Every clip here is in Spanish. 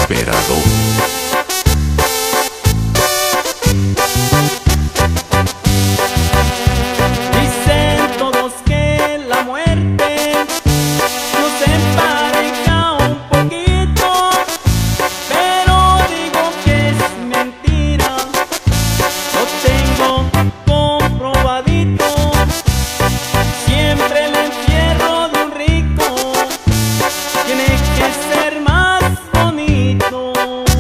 desesperado. Dicen todos que la muerte nos empareja un poquito, pero digo que es mentira, lo tengo comprobadito. Siempre el entierro de un rico tiene que ser más bonito.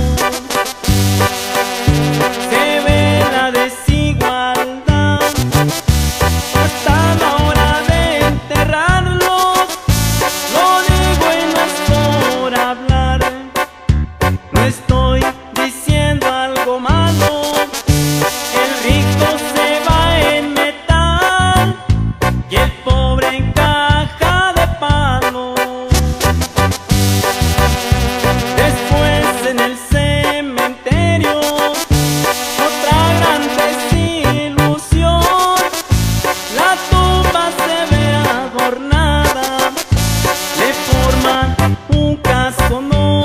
Se ve la desigualdad hasta la hora de enterrarlos. Lo digo y no es por hablar, no estoy diciendo algo malo. El rico se va en metal y el pobre en caja de palo. Después en el cementerio otra gran desilusión. La tumba se ve adornada, le forman un casonón.